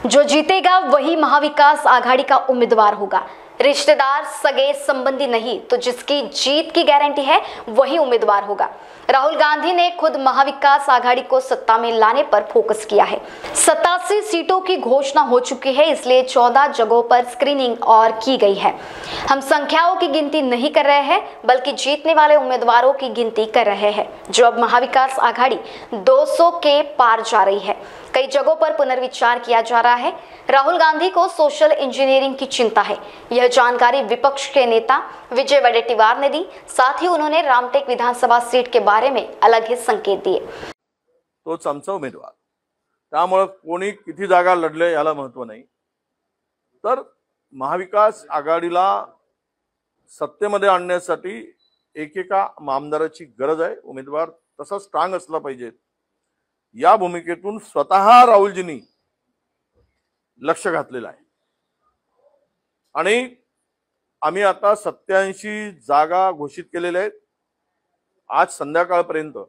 जो जीतेगा वही महाविकास आघाड़ी का उम्मीदवार होगा। रिश्तेदार, सगे संबंधी नहीं तो जिसकी जीत की गारंटी है वही उम्मीदवार होगा। राहुल गांधी ने खुद महाविकास आघाड़ी को सत्ता में लाने पर फोकस किया है। 87 सीटों की घोषणा हो चुकी है, इसलिए 14 जगहों पर स्क्रीनिंग और की गई है। हम संख्याओं की गिनती नहीं कर रहे हैं, बल्कि जीतने वाले उम्मीदवारों की गिनती कर रहे हैं, जो अब महाविकास आघाड़ी 200 के पार जा रही है। कई जगहों पर पुनर्विचार किया जा रहा है। राहुल गांधी को सोशल इंजीनियरिंग की चिंता है, यह जानकारी विपक्ष के नेता विजय वडेट्टीवार ने दी। साथ ही उन्होंने रामटेक विधानसभा सीट के बारे में अलग ही संकेत दिए। तोच आमचा उमेदवार, त्यामुळे कोणी किती जागा लढले याला महत्व नाही, तर महाविकास आघाडीला सत्तेमध्ये आणण्यासाठी एकेका आमदाराची गरज आहे। उमेदवार तसा स्ट्रॉंग असला पाहिजे। या भूमिकेतून स्वतः राहुलजींनी लक्ष घातलेलं आहे आणि आम्ही आता 87 जागा घोषित केलेल्या आहेत। आज संध्याकाळपर्यंत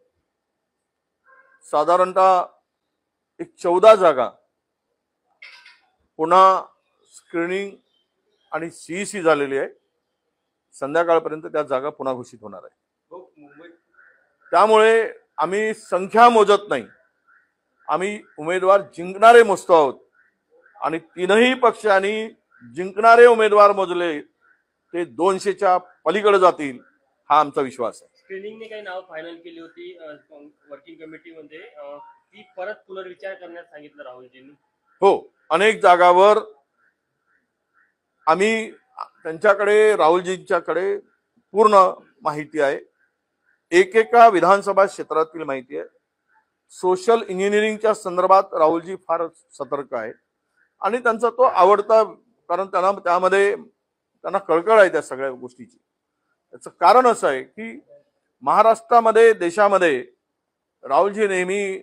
साधारणतः एक 14 जागा पुन्हा स्क्रीनिंग आणि सीईसी झालेली आहे। संध्याकाळपर्यंत त्या जागा पुन्हा घोषित होणार आहे। त्यामुळे आम्ही संख्या मोजत नाही, आम्ही उमेदवार जिंकणारे मोजतो आहोत आणि तीनही पक्षांनी जिंकणारे उमेदवार मोजले ते 200च्या पलीकडे जातील, हा आमचा विश्वास आहे। स्क्रीनिंगने काही नाव फायनल केली होती वर्किंग कमिटीमध्ये, ती परत पुनर्विचार करण्यास सांगितलं राहुलजींनी। हो, अनेक जागावर आम्ही त्यांच्याकडे, राहुलजींच्याकडे पूर्ण माहिती आहे। एकेका विधानसभा क्षेत्रातील माहिती आहे। सोशल इंजिनिअरिंगच्या संदर्भात राहुलजी फार सतर्क आहे आणि त्यांचा तो आवडता, कारण त्यांना कळकळ आहे त्या सगळ्या गोष्टीची। त्याचं कारण असं आहे की महाराष्ट्रामध्ये, देशामध्ये राहुलजी नेहमी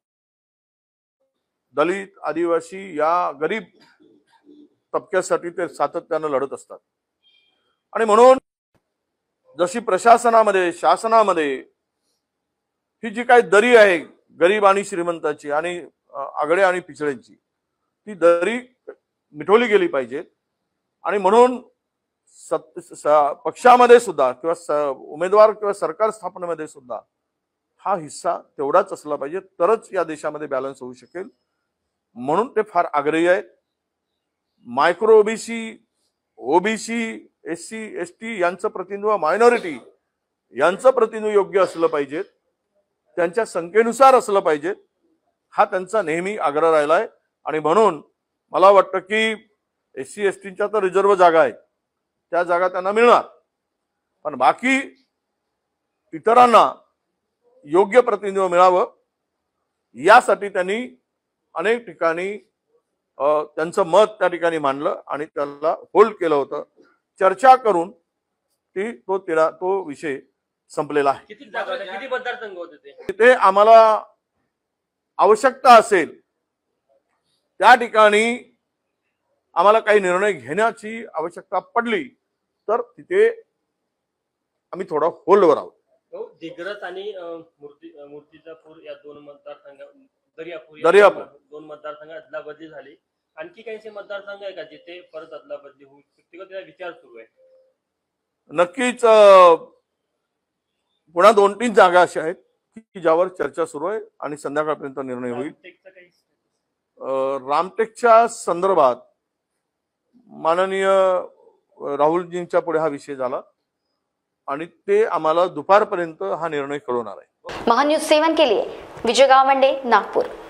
दलित, आदिवासी या गरीब तबक्यासाठी ते सातत्याने लढत असतात आणि म्हणून जशी प्रशासनामध्ये, शासनामध्ये ही जी काही दरी आहे गरीब आणि श्रीमंताची आणि आगळे आणि पिछड्यांची, ती दरी मिटवली गेली पाहिजे आणि म्हणून पक्षामध्ये सुद्धा किंवा उमेदवार किंवा सरकार स्थापनेमध्ये सुद्धा हा हिस्सा तेवढाच असला पाहिजे, तरच या देशामध्ये बॅलन्स होऊ शकेल। म्हणून ते फार आग्रही आहेत। Micro OBC, OBC, SC, ST यांचं प्रतिनिधित्व, मायनॉरिटी यांचं प्रतिनिधित्व योग्य असलं पाहिजे, त्यांच्या संख्येनुसार असलं पाहिजे, हा त्यांचा नेहमी आग्रह राहिलाय आणि म्हणून मला वाटतं की एससी एसटीच्या तर रिझर्व्ह जागा आहेत, त्या जागा त्यांना मिळणार, पण बाकी इतरांना योग्य प्रतिनिधित्व मिळावं यासाठी त्यांनी अनेक ठिकाणी त्यांचं मत त्या ठिकाणी मांडलं आणि त्याला होल्ड केलं होतं। चर्चा करून तो विषय संपलेला आहे। किती जागा, किती मतदारसंघ होते ते आम्हाला आवश्यकता असेल त्या ठिकाणी आम्हाला काही निर्णय घेण्याची आवश्यकता पडली तर तिथे आम्ही थोडा होल्डवर आहोत। दिग्रस आणि मूर्तिजापूर या दोन मतदारसंघ, दर्यापूर दोन मतदारसंघ अदलाबदली झाली। आणखी काही मतदारसंघ आहे का जिथे परत अदलाबदली होऊ शकते, त्याचा विचार सुरू आहे? नक्कीच पुन्हा 2-3 जागा अशा आहेत की ज्यावर चर्चा सुरू आहे आणि संध्याकाळपर्यंत निर्णय होईल। रामटेकच्या संदर्भात माननीय राहुलजींच्या पुढे हा विषय झाला आणि ते आम्हाला दुपारपर्यंत हा निर्णय कळवणार आहे। महान्यूज 7 के लिए विजय गावंडे, नागपुर।